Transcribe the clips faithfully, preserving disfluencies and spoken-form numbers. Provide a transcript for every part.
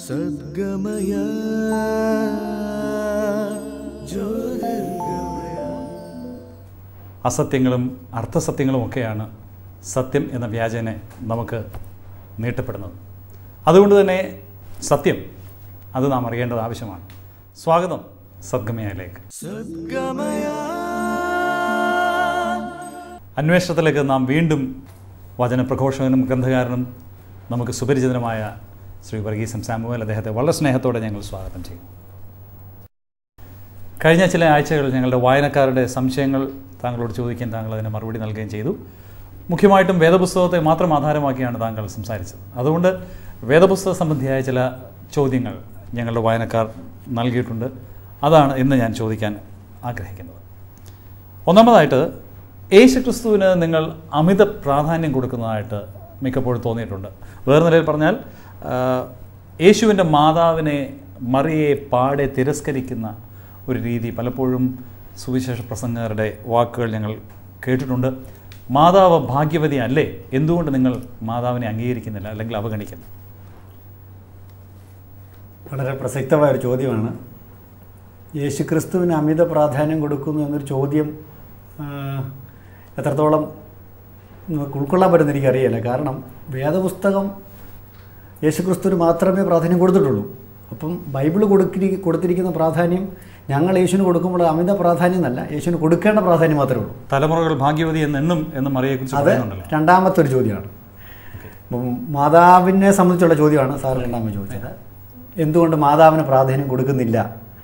സദ്ഗമയ ജ്യോതിർഗമയ. അസത്യങ്ങളും അർത്ഥസത്യങ്ങളും ഒക്കെയാണ് സത്യം എന്ന വ്യാജേന നമുക്ക് നീട്ടപ്പെടുന്നത്. അതുകൊണ്ട് തന്നെ സത്യം അത് നാം അറിയേണ്ടത് ആവശ്യമാണ്. സ്വാഗതം സദ്ഗമയയിലേക്ക്. സദ്ഗമയ അന്വേഷണത്തിലേക്ക് നാം വീണ്ടും വചനപ്രഘോഷകനും ഗ്രന്ഥകാരനും നമുക്ക് സുപരിചിതനുമായ ശ്രീ വർഗീസ് സാമുവേൽ അദ്ദേഹത്തെ വളരെ സ്നേഹത്തോടെ ഞങ്ങൾ സ്വാഗതം ചെയ്യും. കഴിഞ്ഞ ചില ആഴ്ചകൾ ഞങ്ങളുടെ വായനക്കാരുടെ സംശയങ്ങൾ താങ്കളോട് ചോദിക്കുകയും താങ്കൾ അതിന് മറുപടി നൽകുകയും ചെയ്തു. മുഖ്യമായിട്ടും വേദപുസ്തകത്തെ മാത്രം ആധാരമാക്കിയാണ് താങ്കൾ സംസാരിച്ചത്. അതുകൊണ്ട് വേദപുസ്തക സംബന്ധിയായ ചില ചോദ്യങ്ങൾ ഞങ്ങളുടെ വായനക്കാർ നൽകിയിട്ടുണ്ട്. അതാണ് ഇന്ന് ഞാൻ ചോദിക്കാൻ ആഗ്രഹിക്കുന്നത്. ഒന്നാമതായിട്ട്, യേശുക്രിസ്തുവിന് നിങ്ങൾ അമിത പ്രാധാന്യം കൊടുക്കുന്നതായിട്ട് മിക്കപ്പോഴും തോന്നിയിട്ടുണ്ട്. വേറെ നിലയിൽ പറഞ്ഞാൽ, യേശുവിൻ്റെ മാതാവിനെ മറിയെ പാടെ തിരസ്കരിക്കുന്ന ഒരു രീതി പലപ്പോഴും സുവിശേഷ പ്രസംഗകരുടെ വാക്കുകൾ ഞങ്ങൾ കേട്ടിട്ടുണ്ട്. മാതാവ് ഭാഗ്യവതി അല്ലേ, എന്തുകൊണ്ട് നിങ്ങൾ മാതാവിനെ അംഗീകരിക്കുന്നില്ല അല്ലെങ്കിൽ അവഗണിക്കുന്നു? വളരെ പ്രസക്തമായൊരു ചോദ്യമാണ്. യേശുക്രിസ്തുവിന് അമിത പ്രാധാന്യം കൊടുക്കുന്നു എന്നൊരു ചോദ്യം എത്രത്തോളം നമുക്ക് ഉൾക്കൊള്ളാൻ പറ്റുന്ന എനിക്കറിയില്ല. കാരണം വേദപുസ്തകം യേശുക്രിസ്തുവിന് മാത്രമേ പ്രാധാന്യം കൊടുത്തിട്ടുള്ളൂ. അപ്പം ബൈബിൾ കൊടുക്കി കൊടുത്തിരിക്കുന്ന പ്രാധാന്യം ഞങ്ങൾ യേശുവിന് കൊടുക്കുമ്പോൾ അമിത പ്രാധാന്യം എന്നല്ല, യേശുവിന് കൊടുക്കേണ്ട പ്രാധാന്യം മാത്രമേ ഉള്ളൂ. തലമുറകൾ ഭാഗ്യവതി എന്നെന്നും എന്ന് മറിയെക്കുറിച്ച് അത് രണ്ടാമത്തെ ഒരു ചോദ്യമാണ്. മാതാവിനെ സംബന്ധിച്ചുള്ള ചോദ്യമാണ് സാർ രണ്ടാമത് ചോദിച്ചത്. എന്തുകൊണ്ട് മാതാവിന് പ്രാധാന്യം കൊടുക്കുന്നില്ല?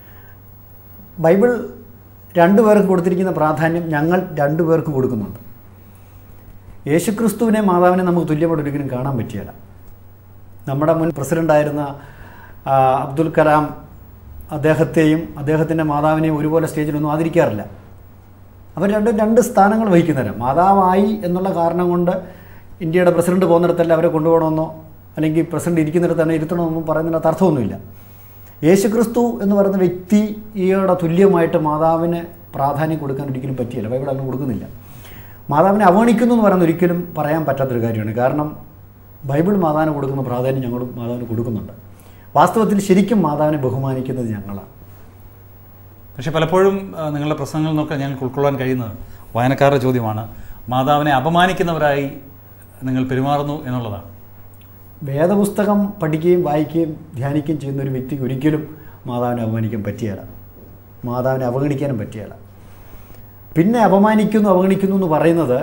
ബൈബിൾ രണ്ടുപേർക്കും കൊടുത്തിരിക്കുന്ന പ്രാധാന്യം ഞങ്ങൾ രണ്ടുപേർക്കും കൊടുക്കുന്നുണ്ട്. യേശുക്രിസ്തുവിനെ മാതാവിനെ നമുക്ക് തുല്യമായിട്ട് ഒരിക്കലും കാണാൻ പറ്റിയല്ല. നമ്മുടെ മുൻ പ്രസിഡൻ്റായിരുന്ന അബ്ദുൽ കലാം അദ്ദേഹത്തെയും അദ്ദേഹത്തിൻ്റെ മാതാവിനെയും ഒരുപോലെ സ്റ്റേജിലൊന്നും ആദരിക്കാറില്ല. അവർ രണ്ടും രണ്ട് സ്ഥാനങ്ങൾ വഹിക്കുന്നവരാണ്. മാതാവായി എന്നുള്ള കാരണം കൊണ്ട് ഇന്ത്യയുടെ പ്രസിഡന്റ് പോകുന്നിടത്തല്ല അവരെ കൊണ്ടുപോകണമെന്നോ അല്ലെങ്കിൽ പ്രസിഡന്റ് ഇരിക്കുന്നിടത്താണ് ഇരുത്തണമെന്നൊന്നും പറയുന്നതിനകത്ത് അർത്ഥമൊന്നുമില്ല. യേശുക്രിസ്തു എന്ന് പറയുന്ന വ്യക്തിയുടെ തുല്യമായിട്ട് മാതാവിന് പ്രാധാന്യം കൊടുക്കാൻ ഒരിക്കലും പറ്റിയില്ല. ബൈബിൾ അങ്ങനെ കൊടുക്കുന്നില്ല. മാതാവിനെ അവഗണിക്കുന്നു എന്ന് പറയുന്നത് ഒരിക്കലും പറയാൻ പറ്റാത്തൊരു കാര്യമാണ്. കാരണം ബൈബിൾ മാതാവിന് കൊടുക്കുന്ന പ്രാധാന്യം ഞങ്ങളും മാതാവിന് കൊടുക്കുന്നുണ്ട്. വാസ്തവത്തിൽ ശരിക്കും മാതാവിനെ ബഹുമാനിക്കുന്നത് ഞങ്ങളാണ്. പക്ഷേ പലപ്പോഴും നിങ്ങളുടെ പ്രസംഗങ്ങളിൽ നിന്നൊക്കെ ഞങ്ങൾക്ക് ഉൾക്കൊള്ളാൻ കഴിയുന്നത് വായനക്കാരുടെ ചോദ്യമാണ്, മാതാവിനെ അപമാനിക്കുന്നവരായി നിങ്ങൾ പെരുമാറുന്നു എന്നുള്ളതാണ്. വേദപുസ്തകം പഠിക്കുകയും വായിക്കുകയും ധ്യാനിക്കുകയും ചെയ്യുന്ന ഒരു വ്യക്തിക്ക് ഒരിക്കലും മാതാവിനെ അപമാനിക്കാൻ പറ്റിയല്ല, മാതാവിനെ അവഗണിക്കാനും പറ്റിയല്ല. പിന്നെ അപമാനിക്കുന്നു അവഗണിക്കുന്നു എന്ന് പറയുന്നത്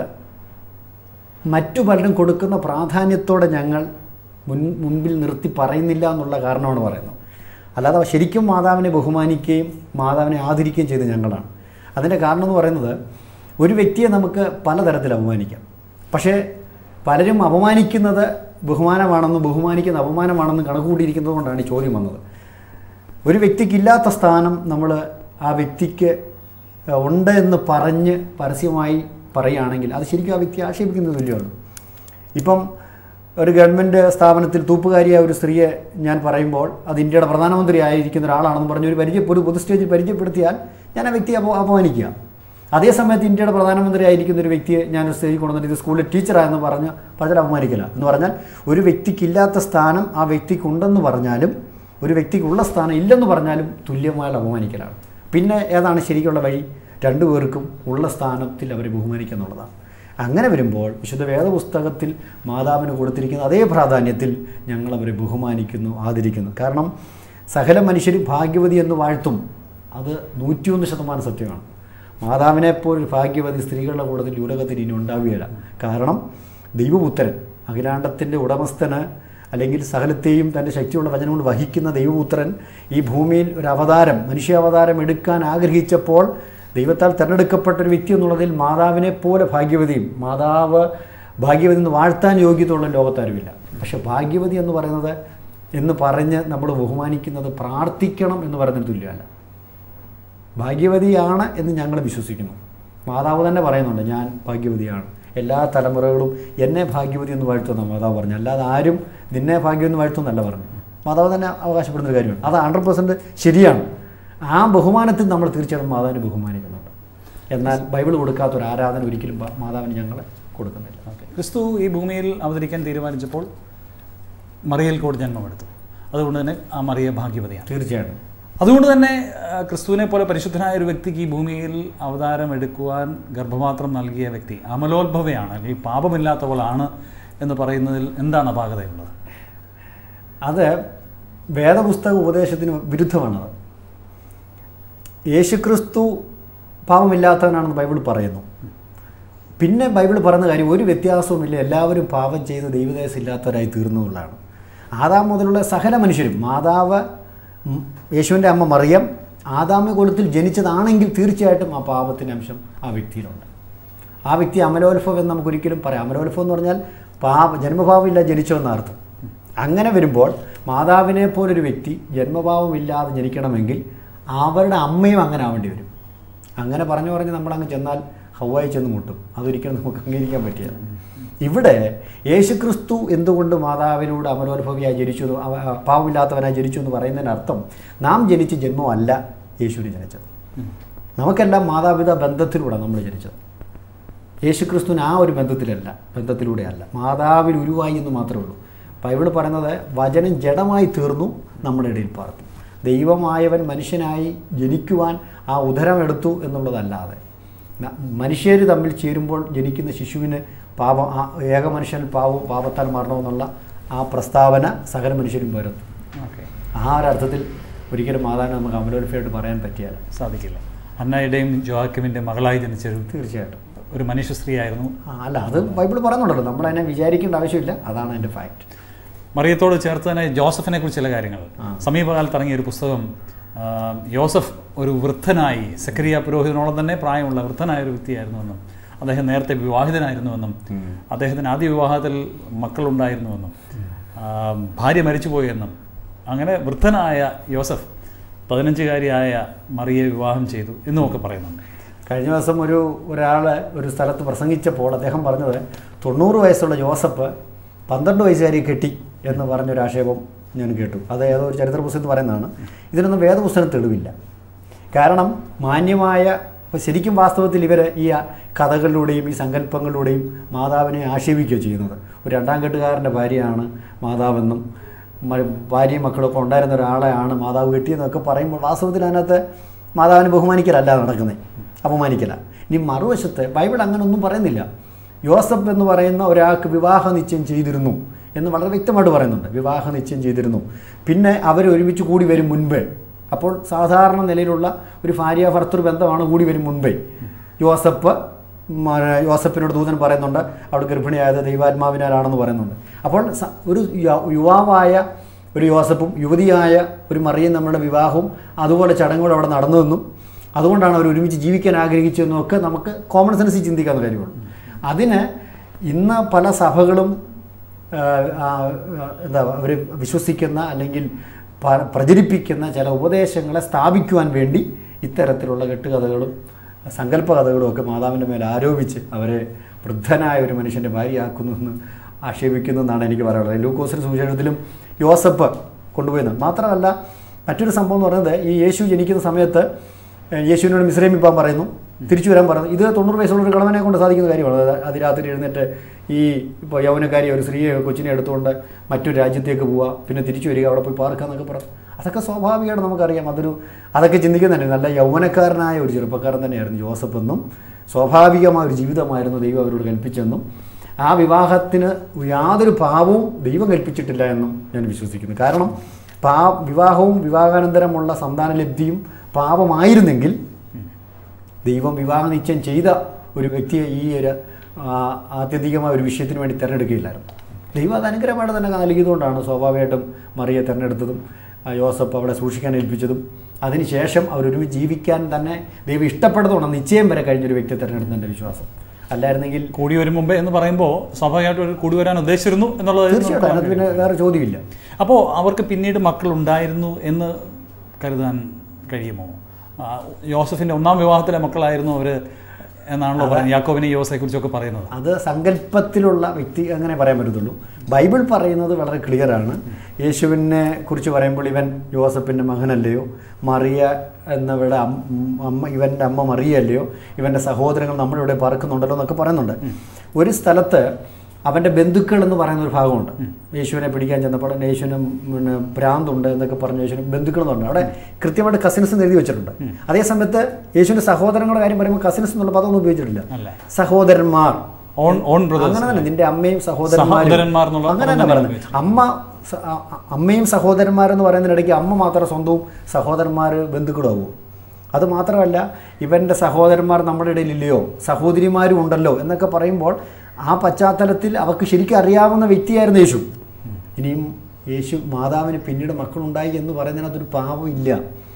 മറ്റു പലരും കൊടുക്കുന്ന പ്രാധാന്യത്തോടെ ഞങ്ങൾ മുൻ മുൻപിൽ നിർത്തി പറയുന്നില്ല എന്നുള്ള കാരണമാണ് പറയുന്നത്. അല്ലാതെ ശരിക്കും മാതാവിനെ ബഹുമാനിക്കുകയും മാതാവിനെ ആദരിക്കുകയും ചെയ്ത് ഞങ്ങളാണ്. അതിൻ്റെ കാരണം എന്ന് പറയുന്നത്, ഒരു വ്യക്തിയെ നമുക്ക് പലതരത്തിൽ അപമാനിക്കാം. പക്ഷേ പലരും അപമാനിക്കുന്നത് ബഹുമാനമാണെന്നും ബഹുമാനിക്കുന്ന അപമാനമാണെന്നും കണക്കുകൂട്ടിയിരിക്കുന്നത് കൊണ്ടാണ് ഈ ചോദ്യം വന്നത്. ഒരു വ്യക്തിക്കില്ലാത്ത സ്ഥാനം നമ്മൾ ആ വ്യക്തിക്ക് ഉണ്ട് എന്ന് പറഞ്ഞ് പരസ്യമായി പറയുകയാണെങ്കിൽ അത് ശരിക്കും ആ വ്യക്തി ആക്ഷേപിക്കുന്നത് തുല്യമാണ്. ഇപ്പം ഒരു ഗവൺമെൻറ് സ്ഥാപനത്തിൽ തൂപ്പുകാരിയായ ഒരു സ്ത്രീയെ ഞാൻ പറയുമ്പോൾ അത് ഇന്ത്യയുടെ പ്രധാനമന്ത്രി ആയിരിക്കുന്ന ഒരാളാണെന്ന് പറഞ്ഞ് ഒരു പരിചയ ഒരു പൊതു സ്റ്റേജിൽ പരിചയപ്പെടുത്തിയാൽ ഞാൻ ആ വ്യക്തിയെ അപ അപമാനിക്കുക. അതേസമയത്ത് ഇന്ത്യയുടെ പ്രധാനമന്ത്രി ആയിരിക്കുന്ന ഒരു വ്യക്തിയെ ഞാൻ ഒരു സ്റ്റേജിൽ കൊണ്ടുവന്നിട്ട് ഇത് സ്കൂളിൽ ടീച്ചറായെന്ന് പറഞ്ഞ് പലരും അപമാനിക്കില്ല. എന്ന് പറഞ്ഞാൽ ഒരു വ്യക്തിക്കില്ലാത്ത സ്ഥാനം ആ വ്യക്തിക്കുണ്ടെന്ന് പറഞ്ഞാലും ഒരു വ്യക്തിക്കുള്ള സ്ഥാനം ഇല്ലെന്ന് പറഞ്ഞാലും തുല്യമായ അപമാനിക്കലാണ്. പിന്നെ ഏതാണ് ശരിക്കുള്ള വഴി? രണ്ടുപേർക്കും ഉള്ള സ്ഥാനത്തിൽ അവരെ ബഹുമാനിക്കുക എന്നുള്ളതാണ്. അങ്ങനെ വരുമ്പോൾ വിശുദ്ധ വേദപുസ്തകത്തിൽ മാതാവിന് കൊടുത്തിരിക്കുന്ന അതേ പ്രാധാന്യത്തിൽ ഞങ്ങൾ അവരെ ബഹുമാനിക്കുന്നു, ആദരിക്കുന്നു. കാരണം സകല മനുഷ്യരും ഭാഗ്യവതി എന്ന് വാഴ്ത്തും, അത് നൂറ്റിയൊന്ന് ശതമാനം സത്യമാണ്. മാതാവിനെപ്പോലൊരു ഭാഗ്യവതി സ്ത്രീകളുടെ കൂട്ടത്തിൽ ഉലകത്തിൽ ഇനി ഉണ്ടാവുകയില്ല. കാരണം ദൈവപുത്രൻ, അഖിലാണ്ടത്തിൻ്റെ ഉടമസ്ഥന് അല്ലെങ്കിൽ സകലത്തെയും തൻ്റെ ശക്തിയുള്ള വചനം കൊണ്ട് വഹിക്കുന്ന ദൈവപുത്രൻ ഈ ഭൂമിയിൽ ഒരു അവതാരം, മനുഷ്യാവതാരം എടുക്കാൻ ആഗ്രഹിച്ചപ്പോൾ ദൈവത്താൽ തിരഞ്ഞെടുക്കപ്പെട്ടൊരു വ്യക്തി എന്നുള്ളതിൽ മാതാവിനെ പോലെ ഭാഗ്യവതിയും, മാതാവ് ഭാഗ്യവതി എന്ന് വാഴ്ത്താൻ യോഗ്യതയുള്ള ലോകത്താരുമില്ല. പക്ഷെ ഭാഗ്യവതി എന്ന് പറയുന്നത് എന്ന് പറഞ്ഞ് നമ്മൾ ബഹുമാനിക്കുന്നത് പ്രാർത്ഥിക്കണം എന്ന് പറയുന്നതിന് തുല്യമല്ല. ഭാഗ്യവതിയാണ് എന്ന് ഞങ്ങൾ വിശ്വസിക്കുന്നു. മാതാവ് തന്നെ പറയുന്നുണ്ട്, ഞാൻ ഭാഗ്യവതിയാണ്, എല്ലാ തലമുറകളും എന്നെ ഭാഗ്യവതി എന്ന് വാഴ്ത്തുന്ന മാതാവ് പറഞ്ഞു. അല്ലാതെ ആരും നിന്നെ ഭാഗ്യം എന്ന് വാഴ്ത്തുന്നല്ല പറഞ്ഞു. മാതാവ് തന്നെ അവകാശപ്പെടുന്നൊരു കാര്യമാണ്. അത് ഹൺഡ്രഡ് പെർസെൻറ്റ് ശരിയാണ്. ആ ബഹുമാനത്തിൽ നമ്മൾ തീർച്ചയായിട്ടും മാതാവിനെ ബഹുമാനിക്കുന്നുണ്ട്. എന്നാൽ ബൈബിൾ കൊടുക്കാത്തൊരു ആരാധന ഒരിക്കലും മാതാവിന് ഞങ്ങൾ കൊടുക്കുന്നില്ല. ക്രിസ്തു ഈ ഭൂമിയിൽ അവതരിക്കാൻ തീരുമാനിച്ചപ്പോൾ മറിയയിൽ കൂടി ജന്മമെടുത്തു. അതുകൊണ്ട് തന്നെ ആ മറിയ ഭാഗ്യവതിയാണ്. തീർച്ചയായിട്ടും. അതുകൊണ്ട് തന്നെ ക്രിസ്തുവിനെ പോലെ പരിശുദ്ധനായ ഒരു വ്യക്തിക്ക് ഈ ഭൂമിയിൽ അവതാരം എടുക്കുവാൻ ഗർഭപാത്രം നൽകിയ വ്യക്തി അമലോത്ഭവയാണ്, അല്ലെങ്കിൽ പാപമില്ലാത്തവളാണ് എന്ന് പറയുന്നതിൽ എന്താണ് അപാകതയുള്ളത്? അത് വേദപുസ്തക ഉപദേശത്തിന് വിരുദ്ധമാണത്. യേശുക്രിസ്തു പാപമില്ലാത്തവനാണെന്ന് ബൈബിൾ പറയുന്നു. പിന്നെ ബൈബിൾ പറയുന്ന കാര്യം ഒരു വ്യത്യാസവുമില്ല, എല്ലാവരും പാപം ചെയ്ത് ദൈവദേശം ഇല്ലാത്തവരായി തീർന്നുള്ളതാണ്. ആദാം മുതലുള്ള സകല മനുഷ്യരും, മാതാവ് യേശുവിൻ്റെ അമ്മ മറിയം ആദാമ കുലത്തിൽ ജനിച്ചതാണെങ്കിൽ തീർച്ചയായിട്ടും ആ പാപത്തിൻ്റെ അംശം ആ വ്യക്തിയിലുണ്ട്. ആ വ്യക്തി അമലോത്ഭവം എന്ന് നമുക്കൊരിക്കലും പറയാം. അമലോത്ഭവം എന്ന് പറഞ്ഞാൽ പാപ ജന്മഭാവമില്ല ജനിച്ചോ എന്നർത്ഥം. അങ്ങനെ വരുമ്പോൾ മാതാവിനെ പോലൊരു വ്യക്തി ജന്മഭാവമില്ലാതെ ജനിക്കണമെങ്കിൽ അവരുടെ അമ്മയും അങ്ങനെ ആവേണ്ടി വരും. അങ്ങനെ പറഞ്ഞു പറഞ്ഞ് നമ്മളങ്ങ് ചെന്നാൽ ഹൗവായി ചെന്ന് മുട്ടും. അതൊരിക്കലും നമുക്ക് അംഗീകരിക്കാൻ പറ്റില്ല. ഇവിടെ യേശുക്രിസ്തു എന്തുകൊണ്ട് മാതാവിനോട് അമലോത്ഭവിയായി ജനിച്ചു, പാവമില്ലാത്തവനായി ജനിച്ചു എന്ന് പറയുന്നതിന് അർത്ഥം നാം ജനിച്ച ജന്മമല്ല യേശുവിന് ജനിച്ചത്. നമുക്കെല്ലാം മാതാപിതാ ബന്ധത്തിലൂടെ നമ്മൾ ജനിച്ചത്. യേശുക്രിസ്തുവിന് ആ ഒരു ബന്ധത്തിലല്ല, ബന്ധത്തിലൂടെയല്ല, മാതാവിൽ ഉരുവായി എന്ന് മാത്രമേ ഉള്ളൂ. ബൈബിൾ പറയുന്നത് വചനം ജഡമായി തീർന്നു നമ്മുടെ ഇടയിൽ പാർത്തു. ദൈവമായവൻ മനുഷ്യനായി ജനിക്കുവാൻ ആ ഉദരമെടുത്തു എന്നുള്ളതല്ലാതെ മനുഷ്യർ തമ്മിൽ ചേരുമ്പോൾ ജനിക്കുന്ന ശിശുവിന് പാപം, ആ ഏക മനുഷ്യൻ പാവവും പാപത്താൽ മരണമെന്നുള്ള ആ പ്രസ്താവന സകല മനുഷ്യരും വരുന്നു. ആ ഒരർത്ഥത്തിൽ ഒരിക്കലും മാതാവിനെ നമുക്ക് അമലോത്ഭവമായിട്ട് പറയാൻ പറ്റിയാൽ സാധിക്കില്ല. അന്നയുടെയും ജോയാക്കിമിൻ്റെ മകളായി ജനിച്ചൊരു തീർച്ചയായിട്ടും ഒരു മനുഷ്യ സ്ത്രീ ആയിരുന്നു. അല്ല, അത് ബൈബിൾ പറയുന്നുണ്ടല്ലോ, നമ്മൾ അതിനെ വിചാരിക്കേണ്ട ആവശ്യമില്ല. അതാണ് അതിൻ്റെ ഫാക്റ്റ്. മറിയത്തോട് ചേർത്ത് തന്നെ ജോസഫിനെ കുറിച്ച് ചില കാര്യങ്ങൾ. സമീപകാലത്ത് ഇറങ്ങിയ ഒരു പുസ്തകം, യോസഫ് ഒരു വൃദ്ധനായി, സക്കരിയ പുരോഹിതനോളം തന്നെ പ്രായമുള്ള വൃദ്ധനായ ഒരു വ്യക്തിയായിരുന്നുവെന്നും അദ്ദേഹം നേരത്തെ വിവാഹിതനായിരുന്നുവെന്നും അദ്ദേഹത്തിന് ആദ്യ വിവാഹത്തിൽ മക്കളുണ്ടായിരുന്നുവെന്നും ഭാര്യ മരിച്ചുപോയെന്നും അങ്ങനെ വൃദ്ധനായ യോസഫ് പതിനഞ്ചുകാരിയായ മറിയെ വിവാഹം ചെയ്തു എന്നുമൊക്കെ പറയുന്നുണ്ട്. കഴിഞ്ഞ ദിവസം ഒരു ഒരാൾ ഒരു സ്ഥലത്ത് പ്രസംഗിച്ചപ്പോൾ അദ്ദേഹം പറഞ്ഞത് തൊണ്ണൂറ് വയസ്സുള്ള ജോസഫ് പന്ത്രണ്ട് വയസ്സുകാരി കെട്ടി എന്ന് പറഞ്ഞൊരു ആക്ഷേപം ഞാൻ കേട്ടു. അത് ഏതോ ഒരു ചരിത്ര പുസ്തകത്തിൽ പറയുന്നതാണ്. ഇതിനൊന്നും വേദപുസ്തകം തെളിവില്ല. കാരണം മാന്യമായ, ശരിക്കും വാസ്തവത്തിൽ ഇവർ ഈ കഥകളിലൂടെയും ഈ സങ്കല്പങ്ങളിലൂടെയും മാതാവിനെ ആക്ഷേപിക്കുകയോ ചെയ്യുന്നത്. ഒരു രണ്ടാം കെട്ടുകാരൻ്റെ ഭാര്യയാണ് മാതാവെന്നും ഭാര്യയും മക്കളൊക്കെ ഉണ്ടായിരുന്ന ഒരാളെയാണ് മാതാവ് കെട്ടിയെന്നൊക്കെ പറയുമ്പോൾ വാസ്തവത്തിൽ അതിനകത്ത് മാതാവിനെ ബഹുമാനിക്കലല്ല നടക്കുന്നത്, അപമാനിക്കല. ഇനി മറുവശത്ത് ബൈബിൾ അങ്ങനെ ഒന്നും പറയുന്നില്ല. യോസഫ് എന്ന് പറയുന്ന ഒരാൾക്ക് വിവാഹ നിശ്ചയം ചെയ്തിരുന്നു എന്ന് വളരെ വ്യക്തമായിട്ട് പറയുന്നുണ്ട്. വിവാഹ നിശ്ചയം ചെയ്തിരുന്നു. പിന്നെ അവർ ഒരുമിച്ച് കൂടി വരും മുൻപേ, അപ്പോൾ സാധാരണ നിലയിലുള്ള ഒരു ഭാര്യ ഭർത്തൃ ബന്ധമാണ് കൂടി വരും മുൻപേ. യോസഫ് യോസഫിനോട് ദൂതൻ പറയുന്നുണ്ട് അവിടെ ഗർഭിണിയായത് ദൈവാത്മാവിനാലാണെന്ന് പറയുന്നുണ്ട്. അപ്പോൾ ഒരു യുവാവായ ഒരു യോസഫും യുവതിയായ ഒരു മറിയയും നമ്മളുടെ വിവാഹവും അതുപോലെ ചടങ്ങുകൾ അവിടെ നടന്നതെന്നും അതുകൊണ്ടാണ് അവർ ഒരുമിച്ച് ജീവിക്കാൻ ആഗ്രഹിച്ചതെന്നും ഒക്കെ നമുക്ക് കോമൺ സെൻസിൽ ചിന്തിക്കാവുന്ന കാര്യമാണ്. അതിന് ഇന്ന് പല സഭകളും എന്താ അവർ വിശ്വസിക്കുന്ന അല്ലെങ്കിൽ പ്രചരിപ്പിക്കുന്ന ചില ഉപദേശങ്ങളെ സ്ഥാപിക്കുവാൻ വേണ്ടി ഇത്തരത്തിലുള്ള കെട്ടുകഥകളും സങ്കല്പ കഥകളും ഒക്കെ മാതാവിൻ്റെ മേലെ ആരോപിച്ച് അവരെ വൃദ്ധനായ ഒരു മനുഷ്യൻ്റെ ഭാര്യയാക്കുന്നു എന്ന് ആക്ഷേപിക്കുന്നു എന്നാണ് എനിക്ക് പറയാനുള്ളത്. ലൂക്കോസിൻ്റെ സുവിശേഷത്തിലും യോസഫ് കൊണ്ടുപോയെന്ന് മാത്രമല്ല, മറ്റൊരു സംഭവം എന്ന് പറയുന്നത് ഈ യേശു ജനിക്കുന്ന സമയത്ത് യേശുവിനോട് മിസ്രൈമിൽ പോകാൻ പറയുന്നു, തിരിച്ചു വരാൻ പറയുന്നു. ഇത് തൊണ്ണൂറ് വയസ്സുള്ള ഒരു കളവനെ കൊണ്ട് സാധിക്കുന്ന കാര്യമാണ്. അതിരാത്രി എഴുന്നേറ്റ് ഈ ഇപ്പോൾ യൗവനക്കാരി ഒരു സ്ത്രീയെ കൊച്ചിനെ എടുത്തുകൊണ്ട് മറ്റൊരു രാജ്യത്തേക്ക് പോവുക, പിന്നെ തിരിച്ചു വരിക, അവിടെ പോയി പാർക്കുക എന്നൊക്കെ പറഞ്ഞു. അതൊക്കെ സ്വാഭാവികമായിട്ട് നമുക്കറിയാം. അതൊരു അതൊക്കെ ചിന്തിക്കുന്നുണ്ട്. നല്ല യൗവനക്കാരനായ ഒരു ചെറുപ്പക്കാരൻ തന്നെയായിരുന്നു ജോസഫ് എന്നും സ്വാഭാവികമായ ഒരു ജീവിതമായിരുന്നു ദൈവം അവരോട് കൽപ്പിച്ചെന്നും ആ വിവാഹത്തിന് യാതൊരു പാപവും ദൈവം കൽപ്പിച്ചിട്ടില്ല എന്നും ഞാൻ വിശ്വസിക്കുന്നു. കാരണം പാ വിവാഹവും വിവാഹാനന്തരമുള്ള സന്താനലബ്ധിയും പാപമായിരുന്നെങ്കിൽ ദൈവം വിവാഹ നിശ്ചയം ചെയ്ത ഒരു വ്യക്തിയെ ഈ ഒരു ആത്യന്തികമായ ഒരു വിഷയത്തിന് വേണ്ടി തിരഞ്ഞെടുക്കുകയില്ലായിരുന്നു. ദൈവം അത് അനുഗ്രഹമായിട്ട് തന്നെ നൽകിയതുകൊണ്ടാണ് സ്വാഭാവികമായിട്ടും മറിയെ തിരഞ്ഞെടുത്തതും യോസഫ് അവിടെ സൂക്ഷിക്കാൻ ഏൽപ്പിച്ചതും അതിനുശേഷം അവരൊരുമിച്ച് ജീവിക്കാൻ തന്നെ ദൈവം ഇഷ്ടപ്പെടുന്നതുകൊണ്ട് നിശ്ചയം വരെ കഴിഞ്ഞൊരു വ്യക്തിയെ തിരഞ്ഞെടുത്ത എൻ്റെ വിശ്വാസം. അല്ലായിരുന്നെങ്കിൽ കൂടി വരും മുമ്പേ എന്ന് പറയുമ്പോൾ സ്വാഭാവികമായിട്ട് ഒരു കൂടി വരാൻ ഉദ്ദേശിച്ചിരുന്നു എന്നുള്ളത് തീർച്ചയായിട്ടും അതിന് പിന്നെ വേറെ ചോദ്യമില്ല. അപ്പോൾ അവർക്ക് പിന്നീട് മക്കളുണ്ടായിരുന്നു എന്ന് കരുതാൻ കഴിയുമോ? യോസഫിൻ്റെ ഒന്നാം വിവാഹത്തിലെ മക്കളായിരുന്നു അവർ എന്നാണല്ലോ പറയുന്നത്. യാക്കോബിനെ യോസയെ കുറിച്ചൊക്കെ പറയുന്നത് അത് സങ്കല്പത്തിലുള്ള വ്യക്തി അങ്ങനെ പറയാൻ പറ്റത്തുള്ളൂ. ബൈബിൾ പറയുന്നത് വളരെ ക്ലിയറാണ്. യേശുവിനെ കുറിച്ച് പറയുമ്പോൾ ഇവൻ യോസഫിൻ്റെ മകനല്ലയോ, മറിയ എന്നവരുടെ അമ്മ ഇവൻ്റെ അമ്മ മറിയല്ലയോ, ഇവൻ്റെ സഹോദരങ്ങൾ നമ്മളിവിടെ പറക്കുന്നുണ്ടല്ലോ എന്നൊക്കെ പറയുന്നുണ്ട്. ഒരു സ്ഥലത്ത് അവൻ്റെ ബന്ധുക്കൾ എന്ന് പറയുന്ന ഒരു ഭാഗമുണ്ട്. യേശുവിനെ പിടിക്കാൻ ചെന്നപ്പോൾ യേശുവിന് പിന്നെ ഭ്രാന്തുണ്ട് എന്നൊക്കെ പറഞ്ഞ് യേശുവിന് ബന്ധുക്കൾ എന്ന് പറഞ്ഞു. അവിടെ കൃത്യമായിട്ട് കസിൻസ് എന്ന് എഴുതി വെച്ചിട്ടുണ്ട്. അതേ സമയത്ത് യേശുവിൻ്റെ സഹോദരങ്ങളുടെ കാര്യം പറയുമ്പോൾ കസിൻസ് എന്നുള്ള പദമൊന്നും ഉപയോഗിച്ചിട്ടില്ല. സഹോദരന്മാർ, അങ്ങനെ തന്നെ നിന്റെ അമ്മയും സഹോദരന്മാരും അങ്ങനെ തന്നെ പറയുന്നത്. അമ്മ അമ്മയും സഹോദരന്മാരെന്ന് പറയുന്നതിനിടയ്ക്ക് അമ്മ മാത്രം സ്വന്തവും സഹോദരന്മാർ ബന്ധുക്കളാവൂ. അത് മാത്രമല്ല, ഇവൻ്റെ സഹോദരന്മാർ നമ്മുടെ ഇടയിലില്ലയോ, സഹോദരിമാരും ഉണ്ടല്ലോ എന്നൊക്കെ പറയുമ്പോൾ ആ പശ്ചാത്തലത്തിൽ അവർക്ക് ശരിക്കും അറിയാവുന്ന വ്യക്തിയായിരുന്നു യേശു. ഇനിയും യേശു മാതാവിന് പിന്നീട് മക്കളുണ്ടായി എന്ന് പറയുന്നതിനകത്തൊരു പാപമില്ല.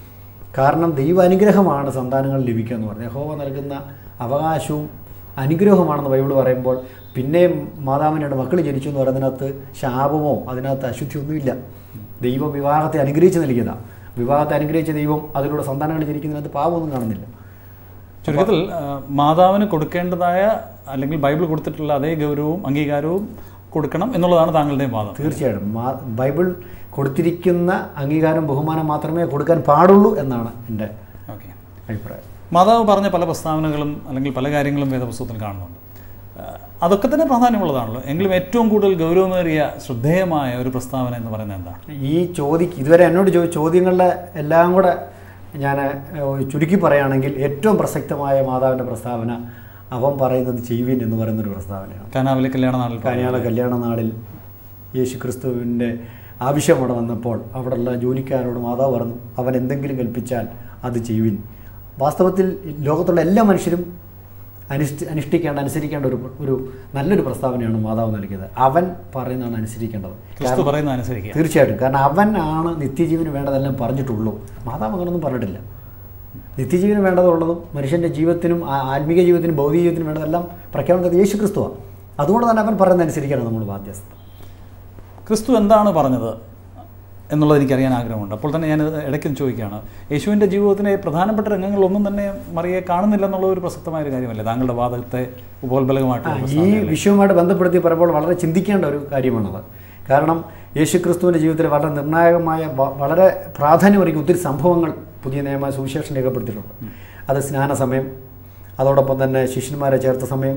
കാരണം ദൈവാനുഗ്രഹമാണ് സന്താനങ്ങൾ ലഭിക്കുക എന്ന് പറഞ്ഞാൽ യഹോവ നൽകുന്ന അവകാശവും അനുഗ്രഹമാണെന്ന് ബൈബിൾ പറയുമ്പോൾ പിന്നെയും മാതാവിനോട് മക്കൾ ജനിച്ചു എന്ന് പറയുന്നതിനകത്ത് ശാപമോ അതിനകത്ത് അശുദ്ധിയൊന്നുമില്ല. ദൈവം വിവാഹത്തെ അനുഗ്രഹിച്ച് നൽകിയതാണ്. വിവാഹത്തെ അനുഗ്രഹിച്ച ദൈവം അതിലൂടെ സന്താനങ്ങൾ ജനിക്കുന്നതിനകത്ത് പാപമൊന്നും കാണുന്നില്ല. ചുരുക്കത്തിൽ മാതാവിന് കൊടുക്കേണ്ടതായ അല്ലെങ്കിൽ ബൈബിൾ കൊടുത്തിട്ടുള്ള അതേ ഗൗരവവും അംഗീകാരവും കൊടുക്കണം എന്നുള്ളതാണ് താങ്കളുടെ വാദം. തീർച്ചയായിട്ടും ബൈബിൾ കൊടുത്തിരിക്കുന്ന അംഗീകാരം ബഹുമാനം മാത്രമേ കൊടുക്കാൻ പാടുള്ളൂ എന്നാണ് എൻ്റെ ഓക്കെ അഭിപ്രായം. മാതാവ് പറഞ്ഞ പല പ്രസ്താവനകളും അല്ലെങ്കിൽ പല കാര്യങ്ങളും വേദപുസ്തകത്തിൽ കാണുന്നുണ്ട്. അതൊക്കെ തന്നെ പ്രാധാന്യമുള്ളതാണല്ലോ. എങ്കിലും ഏറ്റവും കൂടുതൽ ഗൗരവമേറിയ ശ്രദ്ധേയമായ ഒരു പ്രസ്താവന എന്ന് പറയുന്നത് എന്താണ്? ഈ ചോദി ഇതുവരെ എന്നോട് ചോ ചോദ്യങ്ങളുടെ എല്ലാം കൂടെ ഞാൻ ചുരുക്കി പറയുകയാണെങ്കിൽ ഏറ്റവും പ്രസക്തമായ മാതാവിൻ്റെ പ്രസ്താവന അവൻ പറയുന്നത് ചെയ്യുവിൻ എന്ന് പറയുന്നൊരു പ്രസ്താവനയാണ്. കാനാവിലെ കല്യാണ നാളിൽ കാനാവിലെ കല്യാണ നാളിൽ യേശു ക്രിസ്തുവിൻ്റെ ആവശ്യം അവിടെ വന്നപ്പോൾ അവിടെയുള്ള ജോലിക്കാരോട് മാതാവ് പറഞ്ഞു, അവൻ എന്തെങ്കിലും കൽപ്പിച്ചാൽ അത് ചെയ്യുവിൻ. വാസ്തവത്തിൽ ലോകത്തുള്ള എല്ലാ മനുഷ്യരും അനുഷ്ഠി അനുഷ്ഠിക്കേണ്ട അനുസരിക്കേണ്ട ഒരു ഒരു നല്ലൊരു പ്രസ്താവനയാണ് മാതാവ് നൽകിയത്. അവൻ പറയുന്നതാണ് അനുസരിക്കേണ്ടത്. തീർച്ചയായിട്ടും. കാരണം അവൻ ആണ് നിത്യജീവന് വേണ്ടതെല്ലാം പറഞ്ഞിട്ടുള്ളൂ. മാതാവ് അങ്ങനൊന്നും പറഞ്ഞിട്ടില്ല. നിത്യജീവന് വേണ്ടതുള്ളതും മനുഷ്യൻ്റെ ജീവിതത്തിനും ആത്മീക ജീവിതത്തിനും ഭൗതിക ജീവിതത്തിനും വേണ്ടതെല്ലാം പ്രഖ്യാപനം യേശു ക്രിസ്തുവാണ്. അതുകൊണ്ട് തന്നെ അവൻ പറയുന്നത് അനുസരിക്കാനാണ് നമ്മൾ ബാധ്യസ്ഥ. ക്രിസ്തു എന്താണ് പറഞ്ഞത് എന്നുള്ളത് എനിക്കറിയാൻ ആഗ്രഹമുണ്ട്. അപ്പോൾ തന്നെ ഞാൻ ഇടയ്ക്ക് ചോദിക്കുകയാണ്, യേശുവിൻ്റെ ജീവിതത്തിലെ പ്രധാനപ്പെട്ട രംഗങ്ങളൊന്നും തന്നെ മറിയെ കാണുന്നില്ല എന്നുള്ള ഒരു പ്രസക്തമായൊരു കാര്യമല്ലേ താങ്കളുടെ വാദത്തെ ഉപോത്ബലകമായിട്ട്? ഈ വിഷയവുമായിട്ട് ബന്ധപ്പെടുത്തി പറയുമ്പോൾ വളരെ ചിന്തിക്കേണ്ട ഒരു കാര്യമാണത്. കാരണം യേശു ക്രിസ്തുവിൻ്റെ ജീവിതത്തിൽ വളരെ നിർണായകമായ വളരെ പ്രാധാന്യമറിയിക്കുന്ന ഒത്തിരി സംഭവങ്ങൾ പുതിയ നിയമ സുവിശേഷം രേഖപ്പെടുത്തിയിട്ടുണ്ട്. അത് സ്നാന സമയം, അതോടൊപ്പം തന്നെ ശിഷ്യന്മാരെ ചേർത്ത സമയം,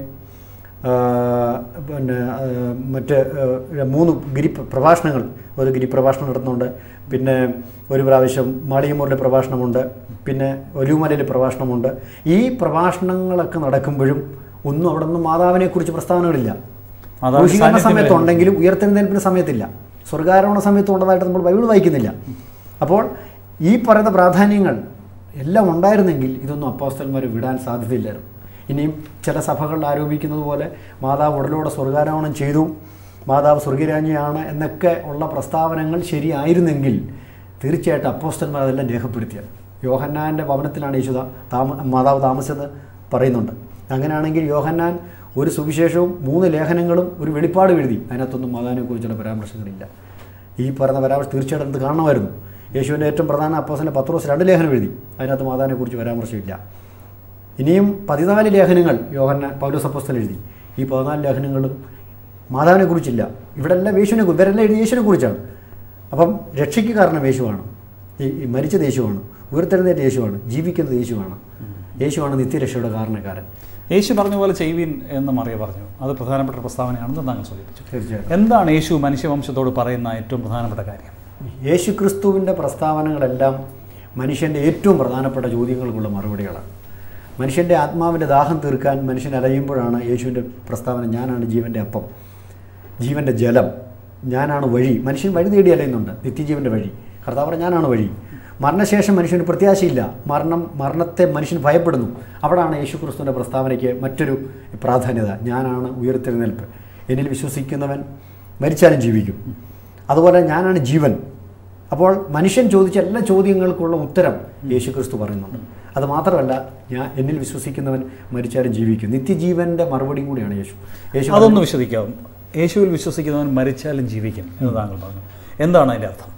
പിന്നെ മറ്റ് മൂന്ന് ഗിരി പ്രഭാഷണങ്ങൾ ഒരു ഗിരി പ്രഭാഷണം നടത്തുന്നുണ്ട്. പിന്നെ ഒരു പ്രാവശ്യം മാളികമൂറിലെ പ്രഭാഷണമുണ്ട്. പിന്നെ ഒലിവുമലയിലെ പ്രഭാഷണമുണ്ട്. ഈ പ്രഭാഷണങ്ങളൊക്കെ നടക്കുമ്പോഴും ഒന്നും അവിടെ നിന്നും മാതാവിനെക്കുറിച്ച് പ്രസ്താവനകളില്ല. ക്രൂശീകരണ സമയത്തുണ്ടെങ്കിലും ഉയർത്തെഴുന്നേൽപ്പിൻ്റെ സമയത്തില്ല. സ്വർഗ്ഗാരോഹണ സമയത്ത് ഉള്ളതായിട്ട് നമ്മൾ ബൈബിൾ വായിക്കുന്നില്ല. അപ്പോൾ ഈ പറയുന്ന പ്രാധാന്യങ്ങൾ എല്ലാം ഉണ്ടായിരുന്നെങ്കിൽ ഇതൊന്നും അപ്പോസ്തലന്മാർ വിടാൻ സാധ്യതയില്ലായിരുന്നു. ഇനിയും ചില സഭകൾ ആരോപിക്കുന്നത് പോലെ മാതാവ് ഉടലോടെ സ്വർഗ്ഗാരോഹണം ചെയ്തു, മാതാവ് സ്വർഗരാജ്ഞിയാണ് എന്നൊക്കെ ഉള്ള പ്രസ്താവനകൾ ശരിയായിരുന്നെങ്കിൽ തീർച്ചയായിട്ടും അപ്പോസ്തലന്മാർ അതെല്ലാം രേഖപ്പെടുത്തിയത്. യോഹന്നാൻ്റെ ഭവനത്തിലാണ് യേശു താമ മാതാവ് താമസിച്ചെന്ന് പറയുന്നുണ്ട്. അങ്ങനെയാണെങ്കിൽ യോഹന്നാൻ ഒരു സുവിശേഷവും മൂന്ന് ലേഖനങ്ങളും ഒരു വെളിപ്പാട് എഴുതി. അതിനകത്തൊന്നും മാതാവിനെക്കുറിച്ചുള്ള പരാമർശങ്ങളില്ല. ഈ പറയുന്ന പരാമർശം തീർച്ചയായിട്ടും അത് കാണണമായിരുന്നു. യേശുവിൻ്റെ ഏറ്റവും പ്രധാന അപ്പോസ്തലൻ പത്രോസ് രണ്ട് ലേഖനം എഴുതി. അതിനകത്ത് മാതാവിനെക്കുറിച്ച് പരാമർശമില്ല. ഇനിയും പതിനാല് ലേഖനങ്ങൾ യോഹന്നാൻ പൗലോസ് അപ്പോസ്തലൻ എഴുതി. ഈ പതിനാല് ലേഖനങ്ങളും മാതാവിനെക്കുറിച്ചില്ല. ഇവിടെ എല്ലാം യേശുവിനെ കുറിച്ച് ഇവരെല്ലാം എഴുതി യേശുവിനെ കുറിച്ചാണ്. അപ്പം രക്ഷയ്ക്ക് കാരണം യേശുവാണ്, ഈ മരിച്ചത് യേശുവാണ്, ഉയർത്തെഴുന്നേറ്റ യേശുവാണ്, ജീവിക്കുന്നത് യേശുവാണ്. യേശുവാണ് നിത്യരക്ഷയുടെ കാരണക്കാരൻ. യേശു പറഞ്ഞ പോലെ ചെയ്യുവിൻ എന്ന് മറിയ പറഞ്ഞു. അത് പ്രധാനപ്പെട്ട പ്രസ്താവനയാണെന്ന് താങ്കൾ സൂചിപ്പിച്ചു. തീർച്ചയായും. എന്താണ് യേശു മനുഷ്യവംശത്തോട് പറയുന്ന ഏറ്റവും പ്രധാനപ്പെട്ട കാര്യം? യേശു ക്രിസ്തുവിൻ്റെ പ്രസ്താവനകളെല്ലാം മനുഷ്യൻ്റെ ഏറ്റവും പ്രധാനപ്പെട്ട ചോദ്യങ്ങൾക്കുള്ള മറുപടികളാണ്. മനുഷ്യൻ്റെ ആത്മാവിൻ്റെ ദാഹം തീർക്കാൻ മനുഷ്യൻ അലയുമ്പോഴാണ് യേശുവിൻ്റെ പ്രസ്താവന, ഞാനാണ് ജീവൻ്റെ അപ്പം, ജീവൻ്റെ ജലം, ഞാനാണ് വഴി. മനുഷ്യൻ വഴി തേടി അലയുന്നുണ്ട്, നിത്യജീവൻ്റെ വഴി. കർത്താവ് ഞാനാണ് വഴി. മരണശേഷം മനുഷ്യന് പ്രത്യാശയില്ല. മരണം മരണത്തെ മനുഷ്യൻ ഭയപ്പെടുന്നു. അവിടാണ് യേശു ക്രിസ്തുവിൻ്റെ പ്രസ്താവനയ്ക്ക് മറ്റൊരു പ്രാധാന്യത. ഞാനാണ് ഉയർത്തെഴുന്നേൽപ്പ്, എന്നിൽ വിശ്വസിക്കുന്നവൻ മരിച്ചാലും ജീവിക്കും. അതുപോലെ ഞാനാണ് ജീവൻ. അപ്പോൾ മനുഷ്യൻ ചോദിച്ച എല്ലാ ചോദ്യങ്ങൾക്കുള്ള ഉത്തരം യേശു ക്രിസ്തു പറയുന്നുണ്ട്. അത് മാത്രമല്ല, ഞാൻ എന്നിൽ വിശ്വസിക്കുന്നവൻ മരിച്ചാലും ജീവിക്കും. നിത്യജീവൻ്റെ മറുപടിയും കൂടിയാണ് യേശു. യേശു അതൊന്ന് വിശ്വസിക്കാവും. യേശുവിൽ വിശ്വസിക്കുന്നവൻ മരിച്ചാലും ജീവിക്കും എന്ന് താങ്കൾ പറഞ്ഞു. എന്താണ് അതിൻ്റെ അർത്ഥം?